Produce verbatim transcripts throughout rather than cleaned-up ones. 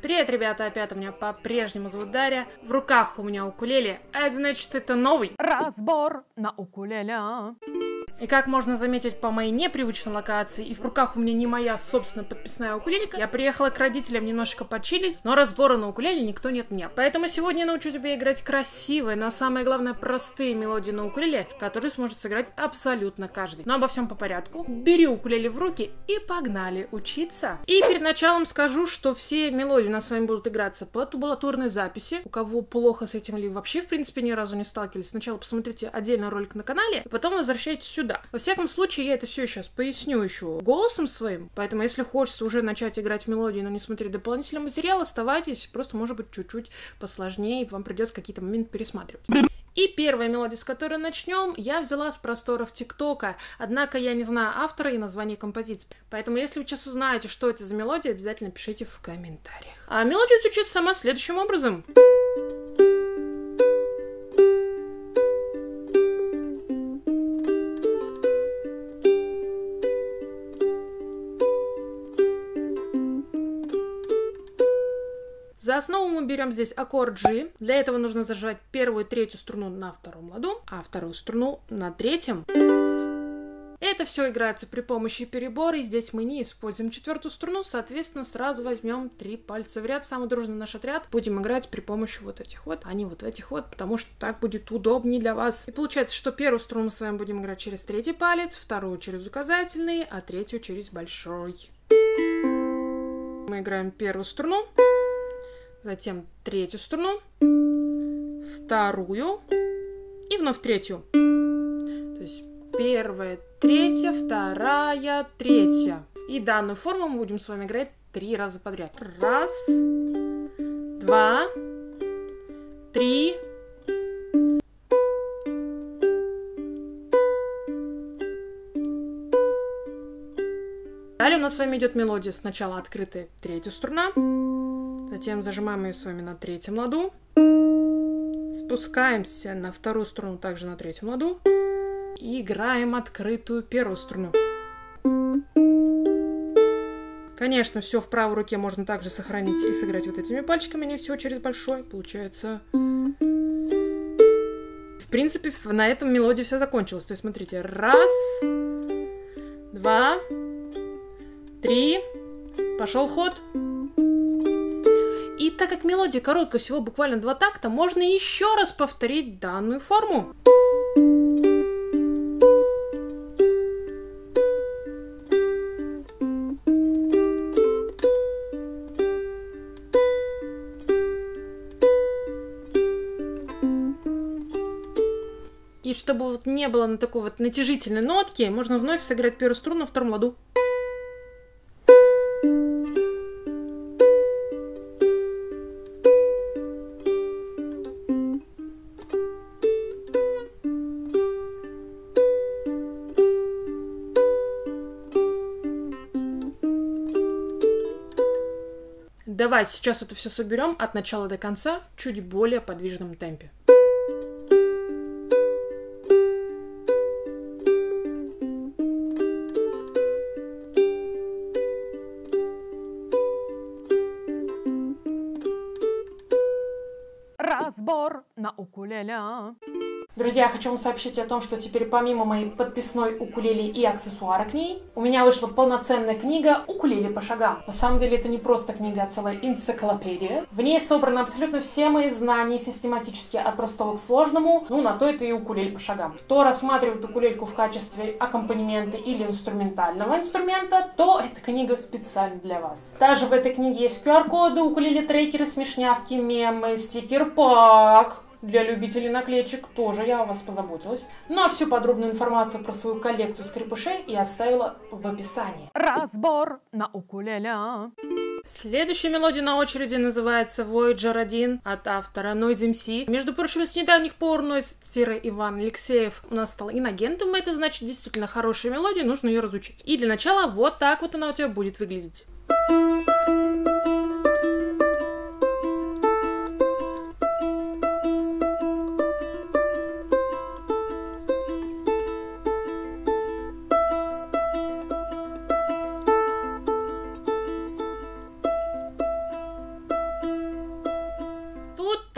Привет, ребята, опять у меня по-прежнему зовут Дарья. В руках у меня укулеле, а это значит, это новый разбор на укулеле. И как можно заметить по моей непривычной локации, и в руках у меня не моя собственная подписная укулелека, я приехала к родителям немножечко почилить, но разбора на укулеле никто не отменял. Поэтому сегодня я научу тебя играть красивые, но самое главное простые мелодии на укулеле, которые сможет сыграть абсолютно каждый. Но обо всем по порядку. Бери укулеле в руки и погнали учиться. И перед началом скажу, что все мелодии у нас с вами будут играться по табулатурной записи. У кого плохо с этим или вообще в принципе ни разу не сталкивались, сначала посмотрите отдельный ролик на канале, и потом возвращайтесь сюда. Во всяком случае, я это все сейчас поясню еще голосом своим, поэтому если хочется уже начать играть мелодию, но не смотреть дополнительный материал, оставайтесь, просто может быть чуть-чуть посложнее, и вам придется какие-то моменты пересматривать. И первая мелодия, с которой начнем, я взяла с просторов ТикТока, однако я не знаю автора и название композиции, поэтому если вы сейчас узнаете, что это за мелодия, обязательно пишите в комментариях. А мелодия звучит сама следующим образом. За основу мы берем здесь аккорд G. Для этого нужно зажать первую и третью струну на втором ладу, а вторую струну на третьем. Это все играется при помощи перебора, и здесь мы не используем четвертую струну, соответственно, сразу возьмем три пальца в ряд, самый дружный наш отряд. Будем играть при помощи вот этих вот, а не вот этих вот, потому что так будет удобнее для вас. И получается, что первую струну мы с вами будем играть через третий палец, вторую через указательный, а третью через большой. Мы играем первую струну, затем третью струну, вторую и вновь третью. То есть первая, третья, вторая, третья. И данную форму мы будем с вами играть три раза подряд. Раз, два, три. Далее у нас с вами идет мелодия. Сначала открытая третья струна. Затем зажимаем ее с вами на третьем ладу. Спускаемся на вторую струну, также на третьем ладу. И играем открытую первую струну. Конечно, все в правой руке можно также сохранить и сыграть вот этими пальчиками, не все через большой. Получается... В принципе, на этом мелодия вся закончилась. То есть, смотрите, раз, два, три, пошел ход. И так как мелодия короткая, всего буквально два такта, можно еще раз повторить данную форму. И чтобы вот не было на такой вот натяжительной нотки, можно вновь сыграть первую струну на втором ладу. Давайте сейчас это все соберем от начала до конца в чуть более подвижном темпе. Разбор на укулеле. Друзья, я хочу вам сообщить о том, что теперь помимо моей подписной укулеле и аксессуара к ней, у меня вышла полноценная книга «Укулеле по шагам». На самом деле это не просто книга, а целая энциклопедия. В ней собраны абсолютно все мои знания систематически от простого к сложному, ну на то это и укулеле по шагам. Кто рассматривает укулельку в качестве аккомпанемента или инструментального инструмента, то эта книга специально для вас. Также в этой книге есть ку ар коды, укулеле-трекеры, смешнявки, мемы, стикер-пак. Для любителей наклеечек тоже я о вас позаботилась. Ну а всю подробную информацию про свою коллекцию скрепышей я оставила в описании. Разбор на укулеле. Следующая мелодия на очереди называется Voyager один от автора Noise эм си. Между прочим, с недавних пор Noise-Иван Алексеев у нас стал инагентом. Это значит действительно хорошая мелодия, нужно ее разучить. И для начала вот так вот она у тебя будет выглядеть.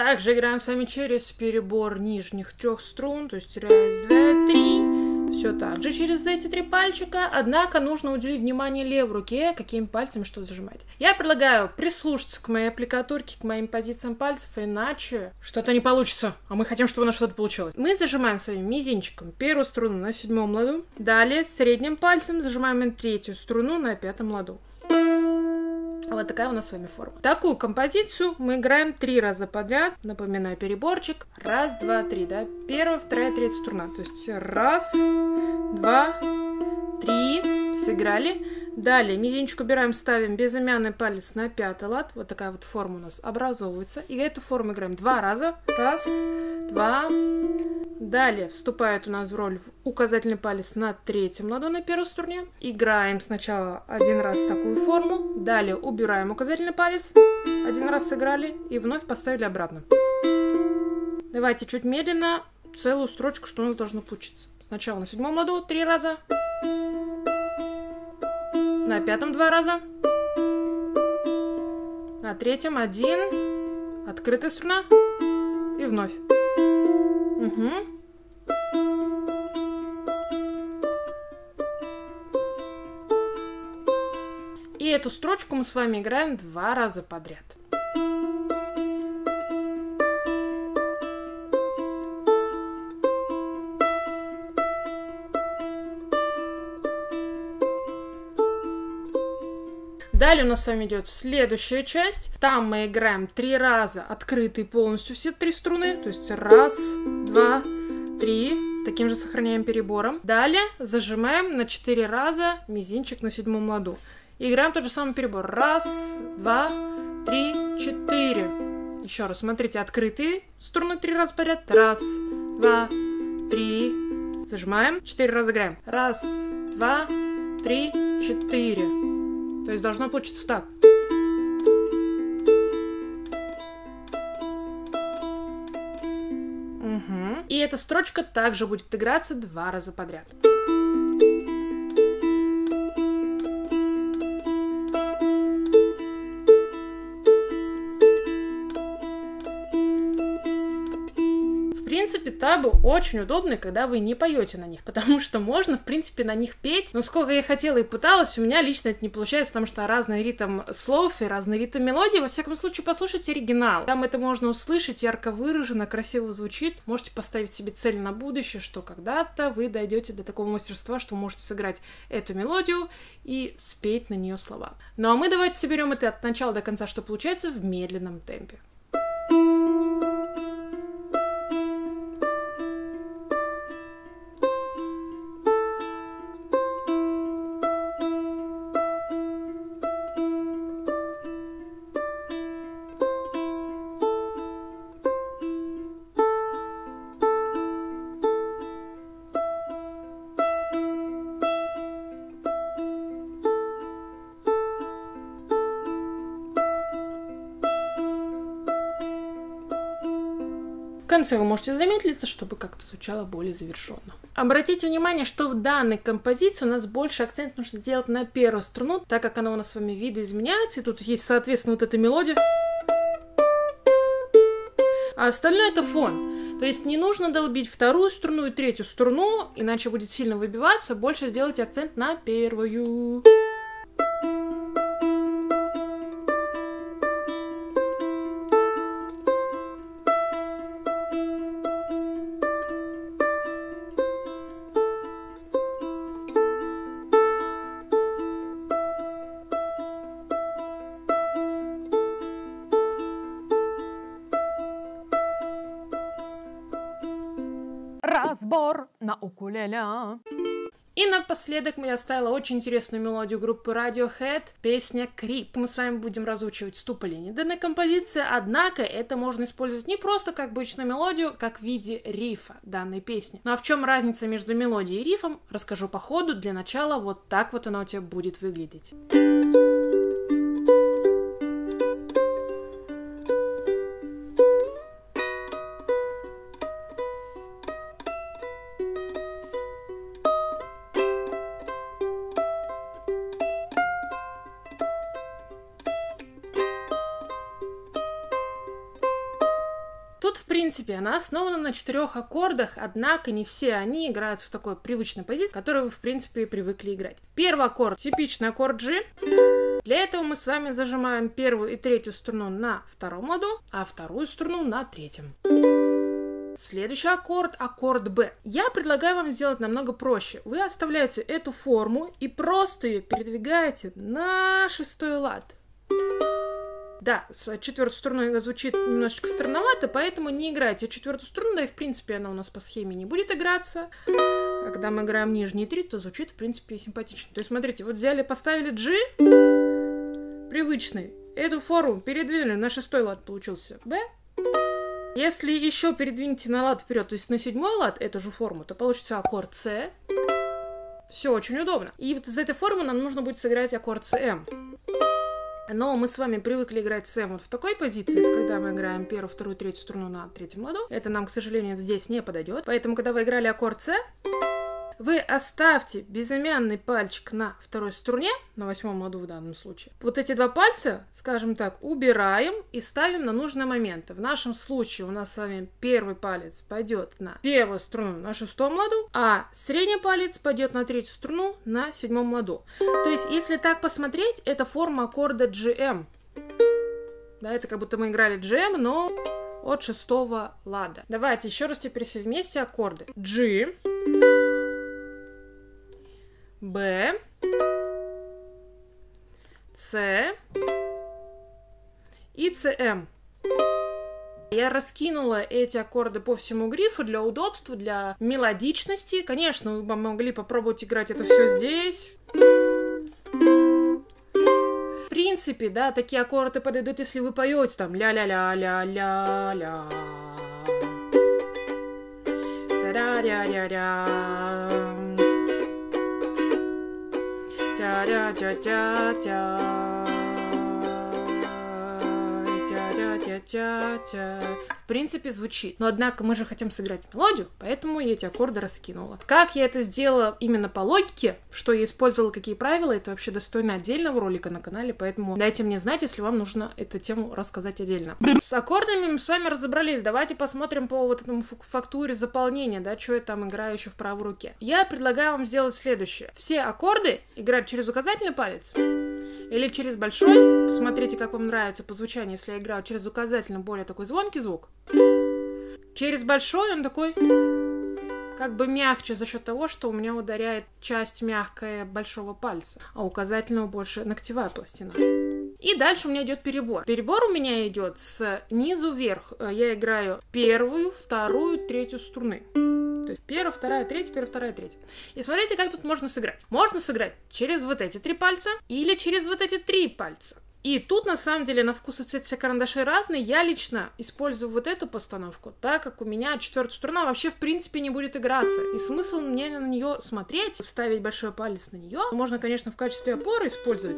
Также играем с вами через перебор нижних трех струн, то есть раз, два, три. Все так же через эти три пальчика, однако нужно уделить внимание левой руке, какими пальцами что зажимать. Я предлагаю прислушаться к моей аппликатурке, к моим позициям пальцев, иначе что-то не получится, а мы хотим, чтобы у нас что-то получилось. Мы зажимаем своим мизинчиком первую струну на седьмом ладу, далее средним пальцем зажимаем третью струну на пятом ладу. Вот такая у нас с вами форма. Такую композицию мы играем три раза подряд. Напоминаю, переборчик. Раз, два, три, да? Первая, вторая, третья струна. То есть раз, два, три. Сыграли. Далее мизинчик убираем, ставим безымянный палец на пятый лад. Вот такая вот форма у нас образовывается. И эту форму играем два раза. Раз, два. Далее вступает у нас в роль указательный палец на третьем ладу на первой струне. Играем сначала один раз такую форму. Далее убираем указательный палец. Один раз сыграли и вновь поставили обратно. Давайте чуть медленно целую строчку, что у нас должно получиться. Сначала на седьмом ладу три раза. На пятом два раза. На третьем один. Открытая струна. И вновь. Угу. И эту строчку мы с вами играем два раза подряд. Далее у нас с вами идет следующая часть. Там мы играем три раза открытые полностью все три струны. То есть раз, два, три. С таким же сохраняем перебором. Далее зажимаем на четыре раза мизинчик на седьмом ладу. И играем тот же самый перебор. Раз, два, три, четыре. Еще раз, смотрите, открытые струны три раза подряд. Раз, два, три. Зажимаем. Четыре раза играем. Раз, два, три, четыре. То есть должно получиться так. Угу. И эта строчка также будет играться два раза подряд. В принципе, табы очень удобны, когда вы не поете на них, потому что можно, в принципе, на них петь. Но сколько я хотела и пыталась, у меня лично это не получается, потому что разный ритм слов и разный ритм мелодии. Во всяком случае, послушайте оригинал. Там это можно услышать, ярко выражено, красиво звучит. Можете поставить себе цель на будущее, что когда-то вы дойдете до такого мастерства, что вы можете сыграть эту мелодию и спеть на нее слова. Ну а мы давайте соберем это от начала до конца, что получается в медленном темпе. В конце вы можете замедлиться, чтобы как-то звучало более завершенно. Обратите внимание, что в данной композиции у нас больше акцент нужно сделать на первую струну, так как она у нас с вами видоизменяется, и тут есть, соответственно, вот эта мелодия. А остальное это фон. То есть не нужно долбить вторую струну и третью струну, иначе будет сильно выбиваться. Больше сделайте акцент на первую. Разбор на укулеле. И напоследок я оставила очень интересную мелодию группы Radiohead, песня Creep. Мы с вами будем разучивать с тупо линии данной композиции, однако это можно использовать не просто как обычную мелодию, как в виде рифа данной песни. Ну а в чем разница между мелодией и рифом, расскажу по ходу. Для начала вот так вот она у тебя будет выглядеть. тут, в принципе, она основана на четырех аккордах, однако не все они играются в такой привычной позиции, в которой вы, в принципе, привыкли играть. Первый аккорд — типичный аккорд G. Для этого мы с вами зажимаем первую и третью струну на втором ладу, а вторую струну на третьем. Следующий аккорд — аккорд Б. Я предлагаю вам сделать намного проще. Вы оставляете эту форму и просто ее передвигаете на шестой лад. Да, с четвертой струной звучит немножечко странновато, поэтому не играйте четвертую струну, да и в принципе она у нас по схеме не будет играться. А когда мы играем нижние три, то звучит в принципе симпатично. То есть смотрите, вот взяли, поставили G, привычный, эту форму передвинули на шестой лад, получился Б. Если еще передвинете на лад вперед, то есть на седьмой лад эту же форму, то получится аккорд С. Все очень удобно. И вот из этой формы нам нужно будет сыграть аккорд См. Но мы с вами привыкли играть С вот в такой позиции, это когда мы играем первую, вторую, третью струну на третьем ладу. Это нам, к сожалению, здесь не подойдет. Поэтому, когда вы играли аккорд С, вы оставьте безымянный пальчик на второй струне, на восьмом ладу в данном случае. Вот эти два пальца, скажем так, убираем и ставим на нужные моменты. В нашем случае у нас с вами первый палец пойдет на первую струну на шестом ладу, а средний палец пойдет на третью струну на седьмом ладу. То есть, если так посмотреть, это форма аккорда джи эм. Да, это как будто мы играли джи эм, но от шестого лада. Давайте еще раз теперь все вместе аккорды. G, Б, С и Цм. Я раскинула эти аккорды по всему грифу для удобства, для мелодичности. Конечно, вы бы могли попробовать играть это все здесь. В принципе, да, такие аккорды подойдут, если вы поете там ля-ля-ля-ля-ля-ля. Та-ля-ля-ля-ля. Тя-тя-тя-тя-тя. Тя-тя-тя-тя. В принципе, звучит. Но, однако, мы же хотим сыграть мелодию, поэтому я эти аккорды раскинула. Как я это сделала именно по логике, что я использовала, какие правила, это вообще достойно отдельного ролика на канале, поэтому дайте мне знать, если вам нужно эту тему рассказать отдельно. С аккордами мы с вами разобрались. Давайте посмотрим по вот этому фактуре заполнения, да, что я там играю еще в правой руке. Я предлагаю вам сделать следующее. Все аккорды играть через указательный палец или через большой. Посмотрите, как вам нравится по звучанию, если я играю через указательный, более такой звонкий звук. Через большой он такой как бы мягче за счет того, что у меня ударяет часть мягкая большого пальца, а указательного больше ногтевая пластина. И дальше у меня идет перебор. Перебор у меня идет снизу вверх. Я играю первую, вторую, третью струны. То есть первая, вторая, третья, первая, вторая, третья. И смотрите, как тут можно сыграть. Можно сыграть через вот эти три пальца или через вот эти три пальца. И тут, на самом деле, на вкус и цвет все карандаши разные. Я лично использую вот эту постановку, так как у меня четвертая струна вообще, в принципе, не будет играться. И смысл мне на нее смотреть, ставить большой палец на нее, можно, конечно, в качестве опоры использовать.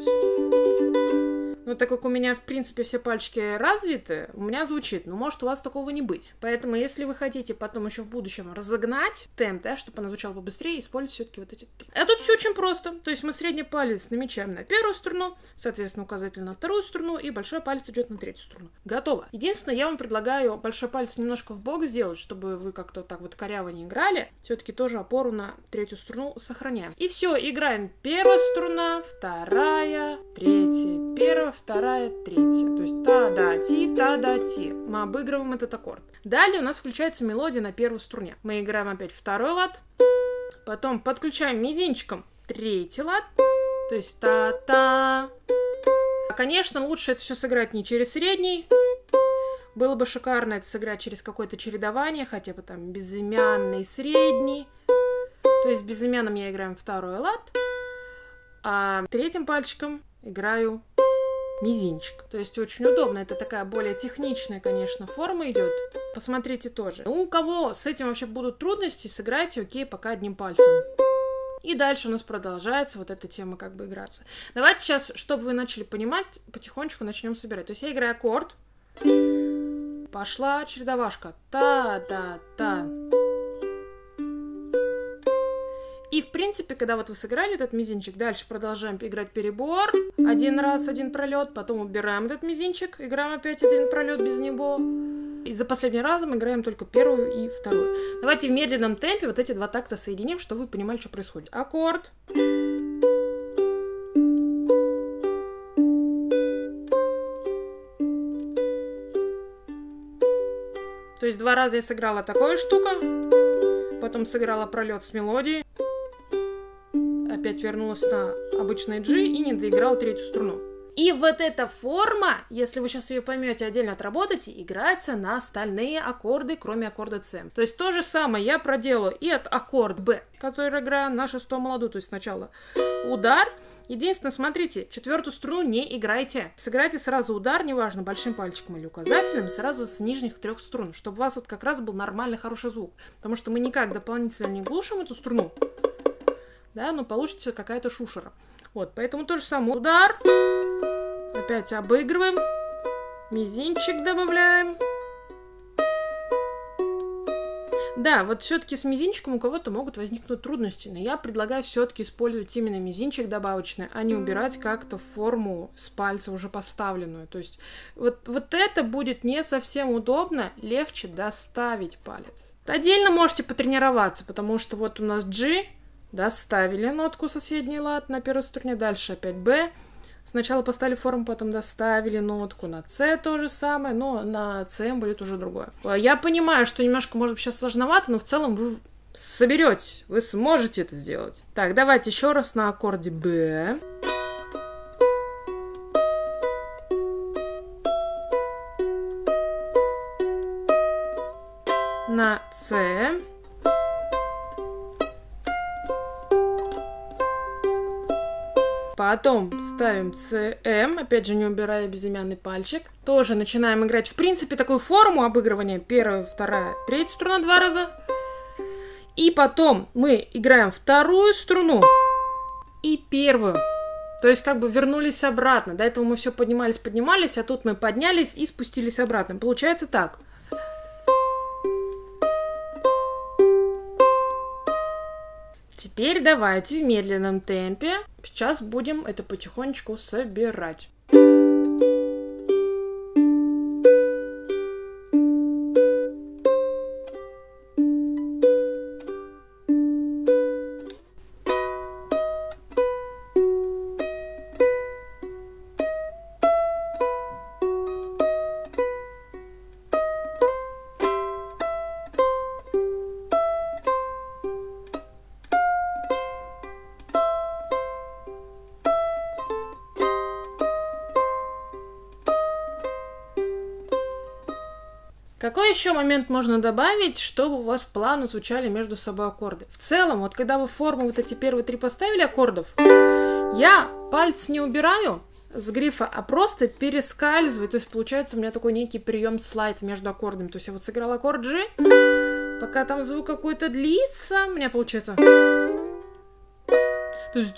Но так как у меня, в принципе, все пальчики развиты, у меня звучит, но может у вас такого не быть. Поэтому, если вы хотите потом еще в будущем разогнать темп, да, чтобы она звучала побыстрее, используйте все-таки вот эти три. А тут все очень просто. То есть мы средний палец намечаем на первую струну, соответственно, указательный на вторую струну, и большой палец идет на третью струну. Готово. Единственное, я вам предлагаю большой палец немножко в бок сделать, чтобы вы как-то так вот коряво не играли. Все-таки тоже опору на третью струну сохраняем. И все, играем первая струна, вторая, третья, первая, вторая, третья. То есть та-да-ти, та-да-ти. Мы обыгрываем этот аккорд. Далее у нас включается мелодия на первой струне. Мы играем опять второй лад. Потом подключаем мизинчиком третий лад. То есть та-та. Конечно, лучше это все сыграть не через средний. Было бы шикарно это сыграть через какое-то чередование, хотя бы там безымянный, средний. То есть безымянным я играю второй лад, а третьим пальчиком играю мизинчик. То есть очень удобно. Это такая более техничная, конечно, форма идет. Посмотрите тоже. У кого с этим вообще будут трудности, сыграйте окей пока одним пальцем. И дальше у нас продолжается вот эта тема как бы играться. Давайте сейчас, чтобы вы начали понимать, потихонечку начнем собирать. То есть я играю аккорд. Пошла чередовашка. Та-та-та. И, в принципе, когда вот вы сыграли этот мизинчик, дальше продолжаем играть перебор. Один раз, один пролет, потом убираем этот мизинчик, играем опять один пролет без него. И за последний раз мы играем только первую и вторую. Давайте в медленном темпе вот эти два такта соединим, чтобы вы понимали, что происходит. Аккорд. То есть два раза я сыграла такую штуку, потом сыграла пролет с мелодией, опять вернулась на обычный G и не доиграла третью струну. И вот эта форма, если вы сейчас ее поймете, отдельно отработаете, играется на остальные аккорды, кроме аккорда С. То есть то же самое я проделаю и от аккорда Б, который играю на шестом ладу, то есть сначала удар. Единственное, смотрите, четвертую струну не играйте. Сыграйте сразу удар, неважно, большим пальчиком или указателем, сразу с нижних трех струн, чтобы у вас вот как раз был нормальный хороший звук. Потому что мы никак дополнительно не глушим эту струну, да, но получится какая-то шушера. Вот, поэтому то же самое. Удар. Опять обыгрываем. Мизинчик добавляем. Да, вот все-таки с мизинчиком у кого-то могут возникнуть трудности, но я предлагаю все-таки использовать именно мизинчик добавочный, а не убирать как-то форму с пальца уже поставленную. То есть вот, вот это будет не совсем удобно, легче доставить палец. Отдельно можете потренироваться, потому что вот у нас G, доставили нотку соседний лад на первой струне, дальше опять B. Сначала поставили форму, потом доставили нотку на С, то же самое, но на С будет уже другое. Я понимаю, что немножко, может быть, сейчас сложновато, но в целом вы соберетесь, вы сможете это сделать. Так, давайте еще раз на аккорде Б. На С. Потом ставим С М, опять же не убирая безымянный пальчик. Тоже начинаем играть, в принципе, такую форму обыгрывания. Первая, вторая, третья струна два раза. И потом мы играем вторую струну и первую. То есть как бы вернулись обратно. До этого мы все поднимались, поднимались, а тут мы поднялись и спустились обратно. Получается так. Теперь давайте в медленном темпе. Сейчас будем это потихонечку собирать. Какой еще момент можно добавить, чтобы у вас плавно звучали между собой аккорды? В целом, вот когда вы форму вот эти первые три поставили аккордов, я палец не убираю с грифа, а просто перескальзываю. То есть получается у меня такой некий прием слайд между аккордами. То есть я вот сыграла аккорд G, пока там звук какой-то длится, у меня получается... То есть...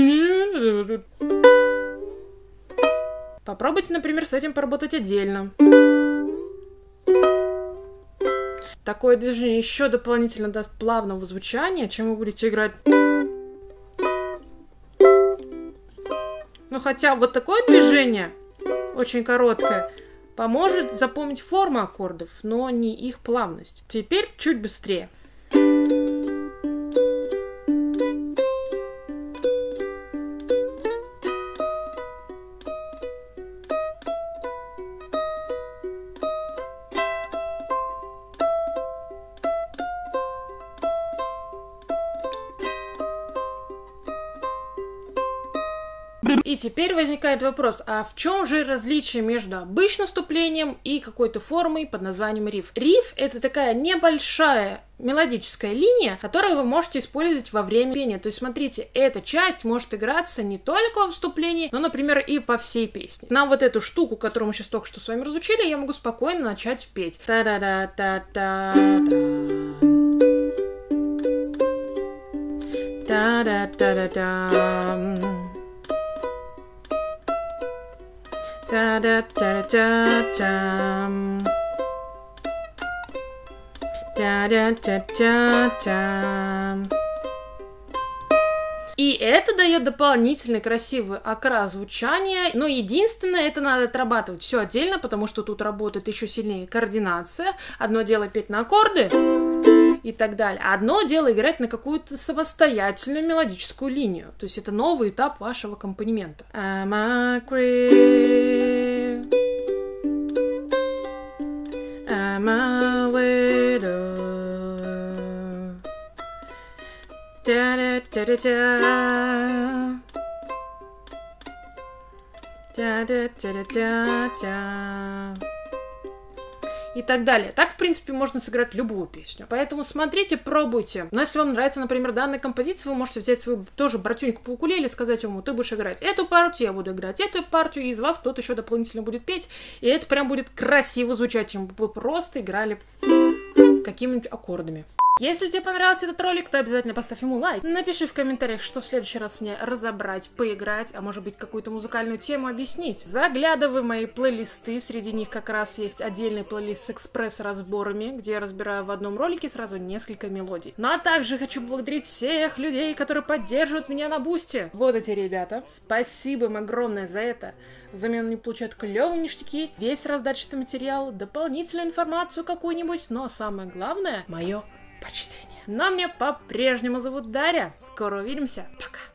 Попробуйте, например, с этим поработать отдельно. Такое движение еще дополнительно даст плавного звучания, чем вы будете играть. Ну, хотя вот такое движение, очень короткое, поможет запомнить форму аккордов, но не их плавность. Теперь чуть быстрее. И теперь возникает вопрос, а в чем же различие между обычным вступлением и какой-то формой под названием риф? Риф — это такая небольшая мелодическая линия, которую вы можете использовать во время пения. То есть, смотрите, эта часть может играться не только во вступлении, но, например, и по всей песне. На вот эту штуку, которую мы сейчас только что с вами разучили, я могу спокойно начать петь. Та-да-да-та-та-та. Та-да-та-да-та. Та-да-та-та-та-там. Та-да-та-та-там. И это дает дополнительный красивый окрас звучания, но единственное, это надо отрабатывать все отдельно, потому что тут работает еще сильнее координация. Одно дело петь на аккорды и так далее. Одно дело играть на какую-то самостоятельную мелодическую линию. То есть это новый этап вашего аккомпанемента. I'm a queen. I'm a widow. Da-da-da-da-da. Da-da-da-da-da-da. И так далее. Так, в принципе, можно сыграть любую песню. Поэтому смотрите, пробуйте. Но если вам нравится, например, данная композиция, вы можете взять свою тоже братюньку по укулеле, сказать ему, ты будешь играть эту партию, я буду играть эту партию, и из вас кто-то еще дополнительно будет петь. И это прям будет красиво звучать, чем вы просто играли какими-нибудь аккордами. Если тебе понравился этот ролик, то обязательно поставь ему лайк. Напиши в комментариях, что в следующий раз мне разобрать, поиграть, а может быть какую-то музыкальную тему объяснить. Заглядывай в мои плейлисты, среди них как раз есть отдельный плейлист с экспресс-разборами, где я разбираю в одном ролике сразу несколько мелодий. Ну а также хочу поблагодарить всех людей, которые поддерживают меня на Бусти. Вот эти ребята. Спасибо им огромное за это. Взамен они получают клевые ништяки, весь раздатчатый материал, дополнительную информацию какую-нибудь, но самое главное, мое почтение. Но меня по-прежнему зовут Дарья. Скоро увидимся. Пока.